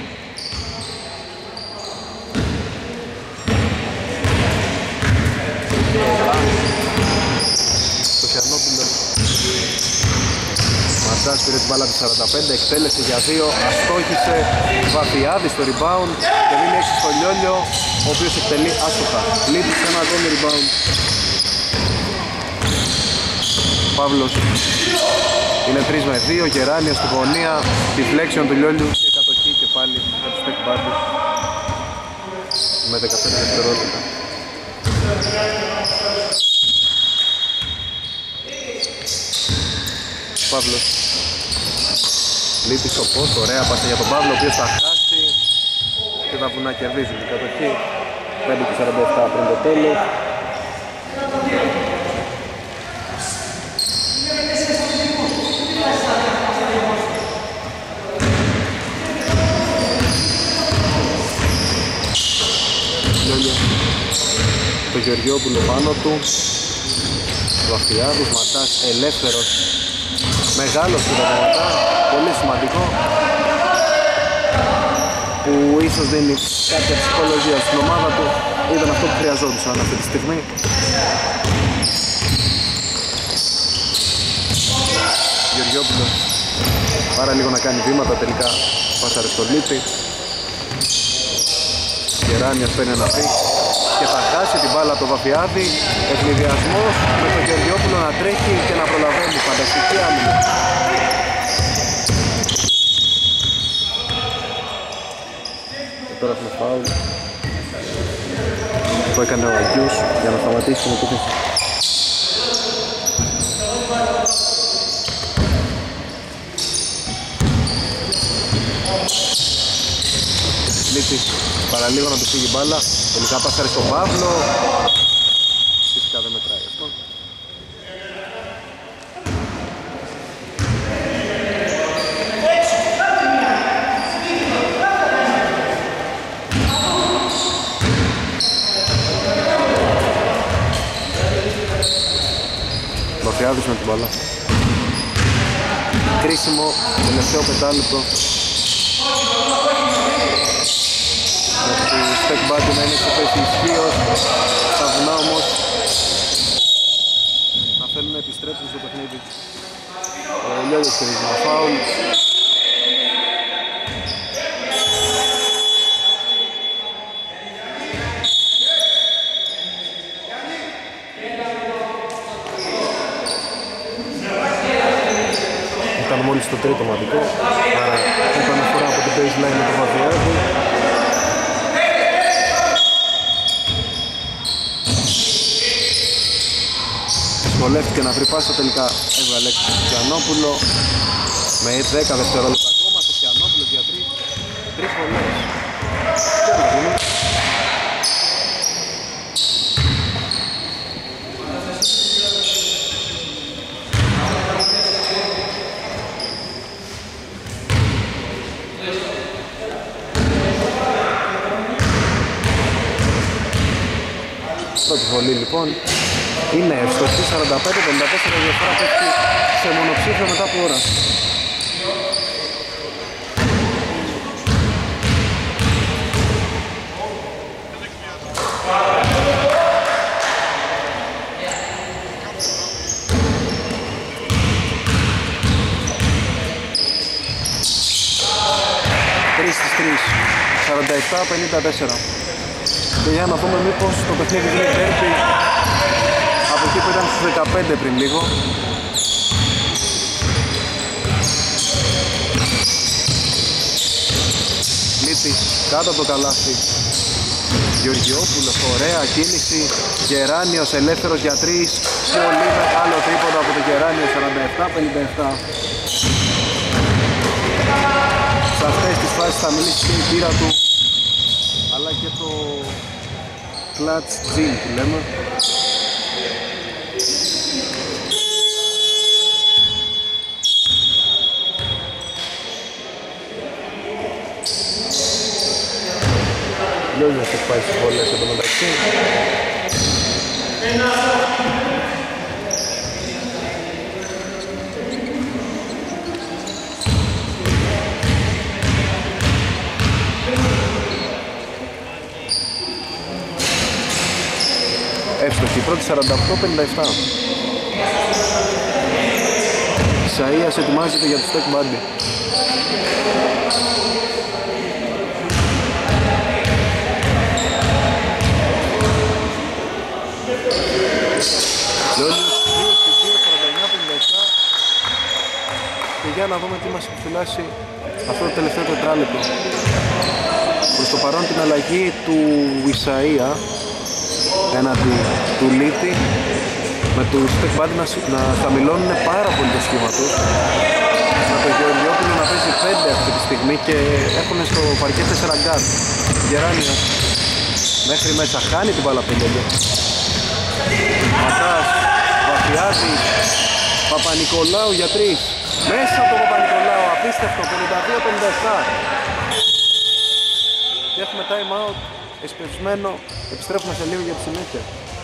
Το Σιανόπουλος Μαντάς πήρε την μπάλα της 45, εκτέλεσε για 2, αστόχησε. Βαφιάδης στο rebound και δίνει έξω στο Λιόλιο, ο οποίος εκτελεί άστοχα. Λίτης ένα ακόμη rebound. Παύλος είναι 3 με 2, Γεράνιος στη γωνία, deflection του Λιόλιου και κατοχή και πάλι για τους Τεκπάντι με 15 δευτερόλεπτα. Παύλος. Λείπει στο post, ωραία πάσα για τον Παύλο, ο οποίος θα χάσει και τα βουνά κερδίζουν την κατοχή. 5:47 πριν το τέλος. Το Γεωργιόπουλο πάνω του. Βαφιάδης, Ματάς ελεύθερος. Μεγάλος του μετά, πολύ σημαντικό. Που ίσως δίνει κάποια ψυχολογία στην ομάδα του. Ήταν αυτό που χρειαζόντουσαν αυτή τη στιγμή. Γεωργιόπουλος πάρα λίγο να κάνει βήματα, τελικά πάσαρε στο λίπη. Γεράνιος παίρνει ένα φύγει και θα χάσει την μπάλα το Βαφιάδη. Ευνηδιασμός με τον Γεωργιόπουλο να τρέχει και να προλαβαίνει. Φανταστική άμυνα. Και τώρα έχουμε φάουλ που έκανε ο Αγγιούς για να σταματήσει την επίθεση. Λίτης παραλίγο να του φύγει μπάλα. Τελικά πάσαρε στον Παύλο. Φυσικά δεν μετράει αυτό. Βαφιάδης με την μπάλα. Κρίσιμο τελευταίο πεντάλεπτο. Στεκ μπάντι να είναι στο θέση ισχύος. Τα βουνά όμως να θέλουν να επιστρέψουν στο παιχνίδι. Ο Λιόλιος κερδίζει ένα φάουλ. Ήταν μόλις το τρίτο μαδικό, άρα επαναφορά από την baseline με το Βαφιάδη. Δυσκολεύτηκε να βρει πάσα, τελικά έβγαλε έξω στο Στιανόπουλο με 10 δευτερόλεπτα ακόμα. Στο Στιανόπουλο για 3 βολές. Πρώτη βολή λοιπόν είναι εύστοχη, 45-54 διαφορά πέφτει σε μονοψήφιο μετά από ώρα. Τρεις στις 3, 47-54. Και για να δούμε μήπως το παιχνίδι γίνει τέρπι από εκεί που ήταν στους 15 πριν λίγο. Λίτης κάτω από το καλάθι. Γεωργιόπουλος, ωραία κίνηση. Γεράνιος ελεύθερος για 3. Πολύ μεγάλο τρίποντο από το Γεράνιο, 47-57. Σε αυτές τις φάσεις θα μιλήσει και η πείρα του, αλλά και το clutch gene που λέμε. Λιόλιος έχει πάει στις βολές εδώ μεταξύ. Εύστοχη, πρώτη 48-57. Ισαΐας ετοιμάζεται για το Στεκ Μπάντι. Λιόλιος 2-49-57. Και για να δούμε τι μας επιφυλάσσει αυτό το τελευταίο τετράλεπτο. Προς το παρόν την αλλαγή του Ισαΐα έναντι του Λίτη. με τους Τεκμπάντι να χαμηλώνουν πάρα πολύ το σχήμα τους. Με τον Γεωργιόπουλο να παίζει 5 αυτή τη στιγμή και έχουν στο παρκέ 4 γκάρ. Γεράνιος μέχρι μέσα, χάνει την μπάλα από τον Λέλιο. Ματάς, Βαφιάδης, Παπα-Νικολάου για 3. Μέσα από τον Παπα-Νικολάου, απίστευτο, 52-57. Και έχουμε time out, εσπευσμένο, επιστρέφουμε σε λίγο για τη συνέχεια.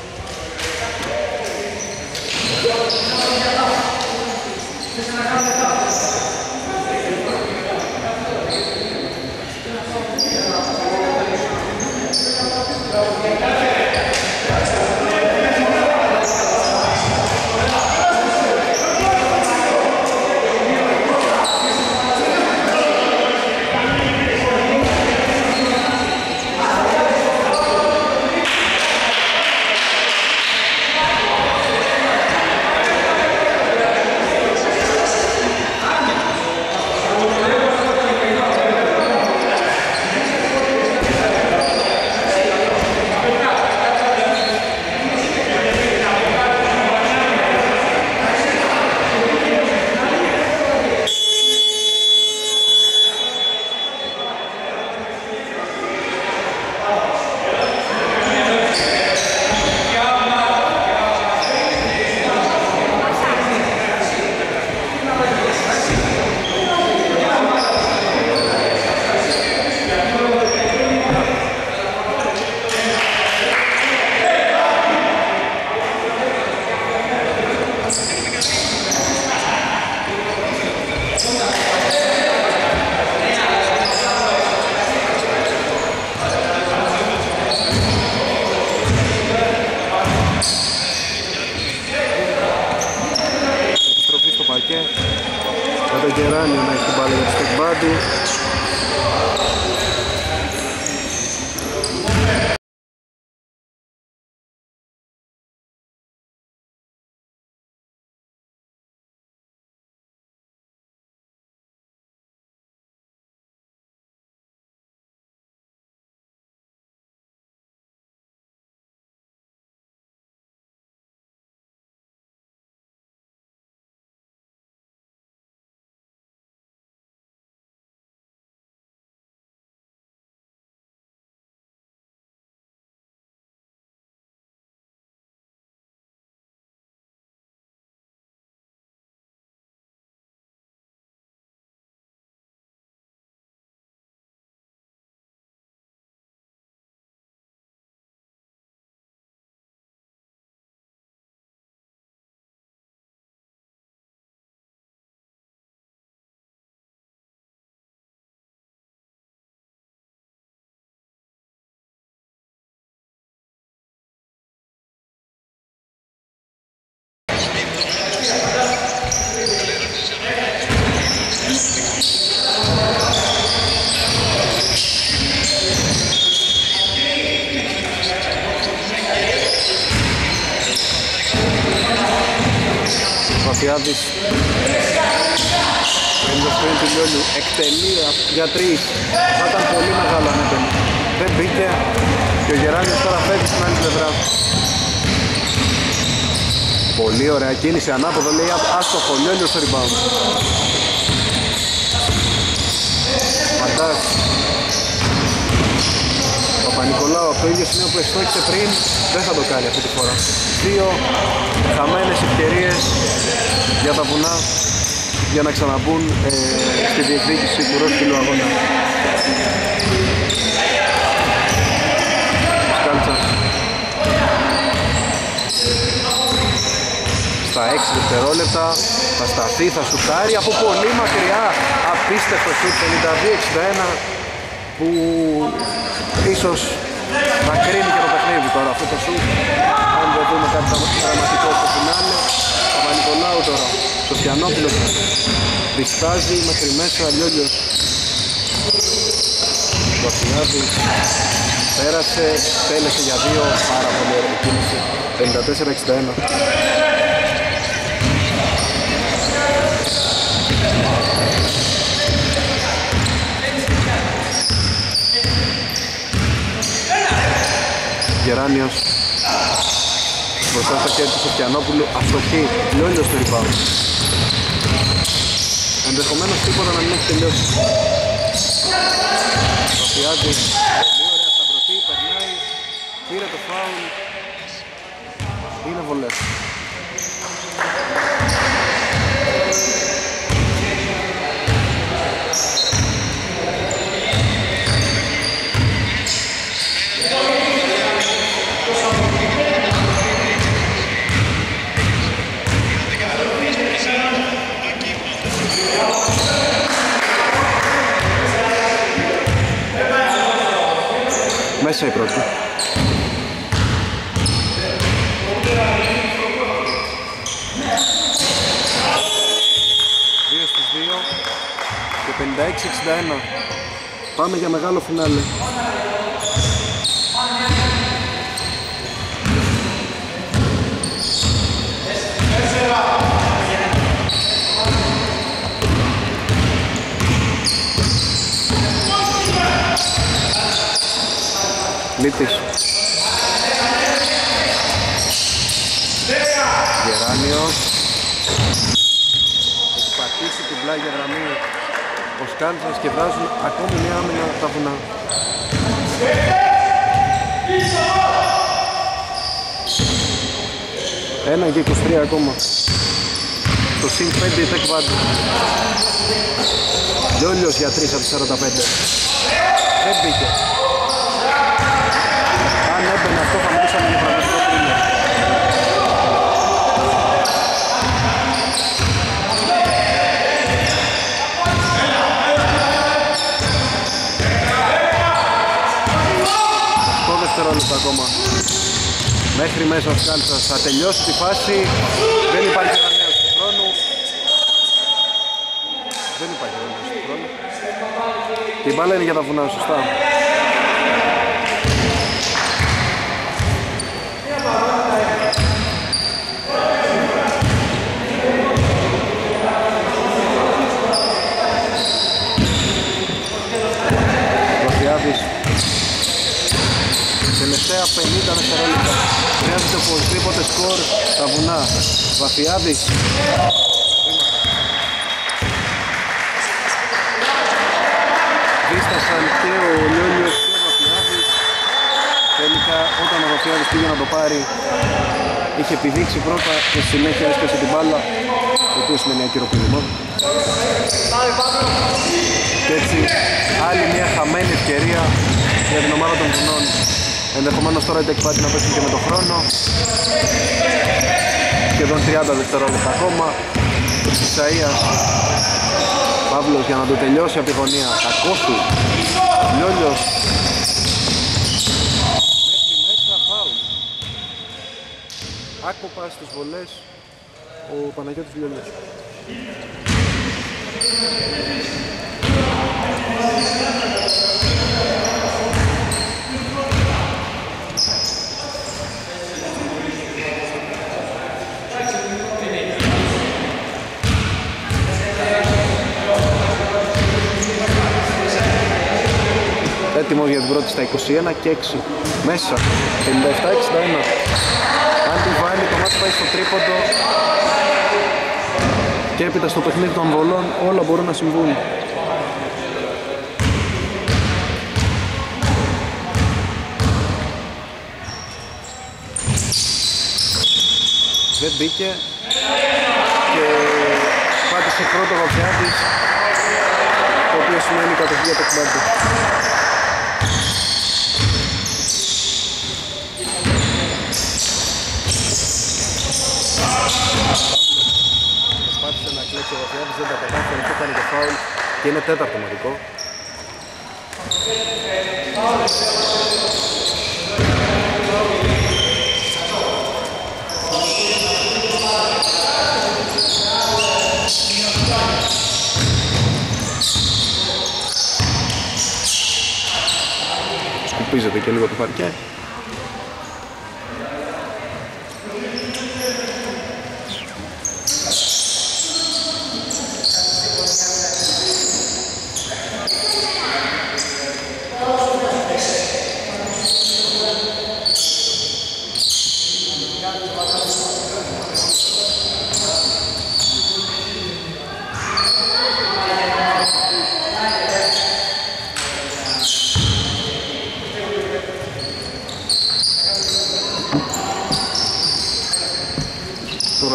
Με τον Γεράνιο να έχει την μπάλα για το Τεκμπάντι. Βαφιάδης πριν του Λιόλιου εκτελεί για 3. Θα ήταν πολύ μεγάλο αν έπαιρνε. Δεν μπήκε και ο Γεράνιος τώρα φεύγει στην άλλη πλευρά. Πολύ ωραία κίνηση ανάποδο, λέει άστοχο, Λιόλιος στο rebound. Μαντάς Παπα-Νικολάου από το ίδιο σημείο που εστόχησε πριν δεν θα το κάνει αυτή τη φορά. 2 χαμένες ευκαιρίες για τα βουνά για να ξαναμπούν στη διεκδίκηση του ρόσκυλου αγώνα. Σκάλτσα στα 6 δευτερόλεπτα θα σταθεί, θα σουτάρει από πολύ μακριά, απίστευτο σουτ 52-61 που ίσως να κρίνει και το παιχνίδι τώρα αυτό το σουτ, αν δεν δούμε κάτι δραματικό στο φινάλε. Παπα-Νικολάου τώρα, Σοφιανόπουλος διστάζει μέχρι μέσα, Λιόλιος Βασιλιάδης πέρασε, τέλεσε για 2, πάρα πολύ ωραία κίνηση, 54-61. Γεράνιος Μπροστά στο χέρι του Σοφιανόπουλου, αστοχή, Λιόλιος στο rebound. Ενδεχομένως τίποτα να μην έχει τελειώσει. Σοφιάδης, πολύ ωραία σταυρωτή, περνάει, πήρε το φάουλ. Είναι βολές. Μέσα η πρώτη. 2 στους 2 και 56-61. Πάμε για μεγάλο φινάλε. Λίτης. Γεράνιος. Έχει πατήσει την πλάγια γραμμή. Ο Σκάντς να σκεφτάζουν ακόμη μια άμυνα από τα βουνά. Ένα και 23 ακόμα. Στο συν 5 η Tech Valley. Λιόλιος για 3 από τις 45. Δεν μπήκε. Αν έμπαινε αυτό θα μιλούσαμε για πραγματικό τρίμηνο. Το δευτερόλεπτο ακόμα. Μέχρι μέσα ο Σκάλτσας θα τελειώσει τη φάση. Δεν υπάρχει ανανέωση του χρόνου. Δεν υπάρχει ανανέωση του χρόνου. Την μπάλα είναι για τα βουνά, σωστά. Τελευταία 50 δευτερόλεπτα. Χρειάζεται οπωσδήποτε σκορ στα βουνά. Βαθιάδης. Δίστασαν και ο Λιόλιος και ο Βαθιάδης. Τελικά όταν ο Βαθιάδης πήγε να το πάρει, είχε επιδείξει πρώτα και στη συνέχεια έσπασε την μπάλα, το οποίο σημαίνει ακυροποιημό. Και έτσι άλλη μια χαμένη ευκαιρία για την ομάδα των βουνών. Ενδεχομένως τώρα η Tech Valley να πέσει και με το χρόνο. Σχεδόν 30 δευτερόλεπτα ακόμα. Ισαΐας Παύλος για να το τελειώσει από τη γωνία. Κακός του. Λιόλιος. Μέχρι μέσα φάουλ. Άκοπα στις βολές ο Παναγιώτης Λιόλιος. Έτοιμος για την πρώτη στα 21 και 6. Μέσα. 57-61. Αν τη βάλει το μάτς πάει στο τρίποντο. Και έπειτα στο παιχνίδι των βολών όλα μπορούν να συμβούν. Δεν μπήκε. Και πάτησε πρώτο Βαθιάδης, το οποίο σημαίνει κατοχή για το κομμάτι. Προσπάθησε να κλέψει ο Βαθιάδης, δεν τα κατάφερε και έκανε το φάουλ και είναι τέταρτο μαδικό. Σκουπίζεται και λίγο το παρκέ.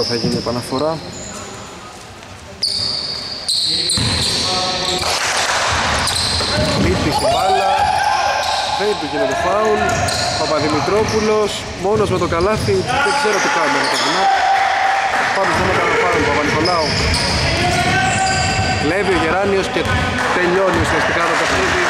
θα γίνει επαναφορά. Λείπει στην μπάλα. Δεν του γίνεται φάουλ. Παπαδημητρόπουλος μόνος με το καλάθι. Δεν ξέρω τι κάνει με το βουνά. Πάντως δεν έκανε φάουλ Παπα-Νικολάου. Κλέβει ο Γεράνιος και τελειώνει ουσιαστικά το παιχνίδι.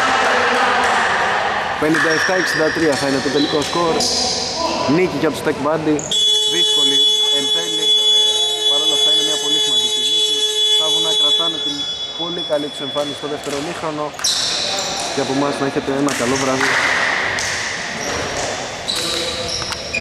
57-63 θα είναι το τελικό σκορ. Νίκη για τους Tech Bandy. Δύσκολη εν τέλει. Παρ' όλα αυτά είναι μια πολύ σημαντική νίκη. Θα βγουν να κρατάνε την πολύ καλή τους εμφάνιση στο δεύτερο ημίχρονο. Και από εμάς να έχετε ένα καλό βράδυ.